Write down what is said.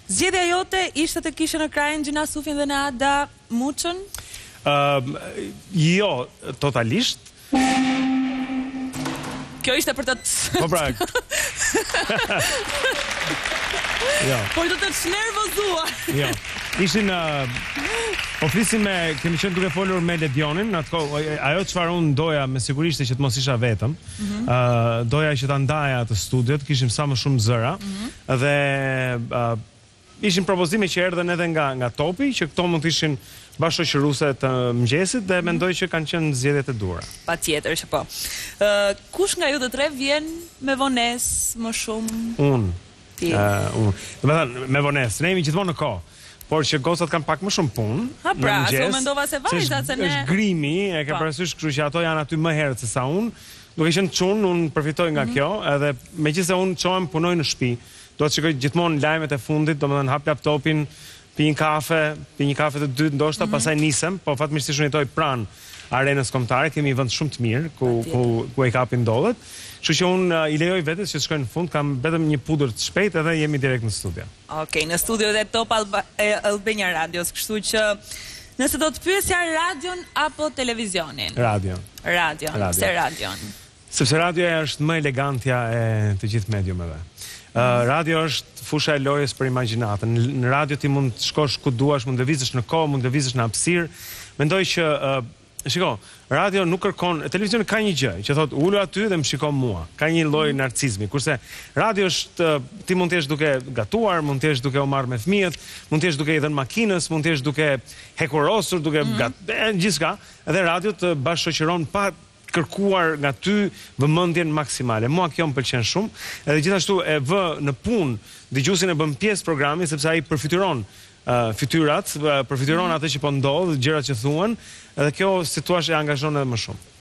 Zgjedhja jote ishte të kishe në krajin Gjina Sufin dhe Nada Muçën? Jo, totalisht. Kjo ishte për të Po pra. Jo. Por të të nervozuar. Jo. Ishin po flisim kemi qenë duke folur me Ledionin, ajo çfarë unë doja me sigurisht që të mos isha vetëm. Doja që ta ndaja atë studiot, kishim sa më shumë zëra dhe ishin propozime që erdhen edhe nga topi, që këto mund të ishin bashkëshoqëruese të mëngjesit dhe mendoj që kanë qenë zgjedhjet e duhura. Patjetër që po. Kush nga ju të tre vjen me vonesë më shumë? Unë. Ti. Domethënë me vonesë, ne jemi gjithmonë në kohë. Por që gocat kanë pak më shumë punë. Ha pra, se u mendova se vajzat se ne. Është grimi, e ke parasysh, kështu që ato janë aty më herët se sa unë. Duke qenë çun, unë përfitoj nga kjo, edhe meqense unë çohem punoj në shtëpi, do të shikoj gjithmonë lajmet e fundit, domethënë hap laptopin, pi një kafe të dytë ndoshta, pastaj nisem, po fatmirësisht unë jetoj pranë arenës kombëtare, kemi një vend shumë të mirë ku e kapi ndodhet. Kështu që unë i lejoj vetes që të shkoj në fund, kam vetëm një pudër të shpejt edhe jemi direkt në studio. Okej, në studio dhe Top Albania Radios, kështu që nëse do të pyesja radion apo televizionin? Radio. Pse radion? Sepse radioja është më elegantja e të gjithë mediumeve. Radio është fusha e lojës për imagjinatën. Në radio ti mund të shkosh ku duash, mund të lëvizësh në kohë, mund të lëvizësh në hapësirë. Mendoj që shiko, radio nuk kërkon, televizioni ka një gjë, që thot ulu aty dhe më shikon mua. Ka një lloj narcizmi, kurse radio është ti mund të jesh duke gatuar, mund të jesh duke u marrë me fëmijët, mund të jesh duke i dhënë makinës, mund të jesh duke hekurosur, duke gjithçka, edhe radio të bashkëshoqëron pa kërkuar nga ty vëmendjen maksimale. Mua kjo më pëlqen shumë, edhe gjithashtu e vë në punë dëgjuesin e bën pjesë programi sepse ai përfituron fytyrat, përfituron atë që po ndodh, gjërat që thuhen, edhe kjo si thua e angazhon edhe më shumë.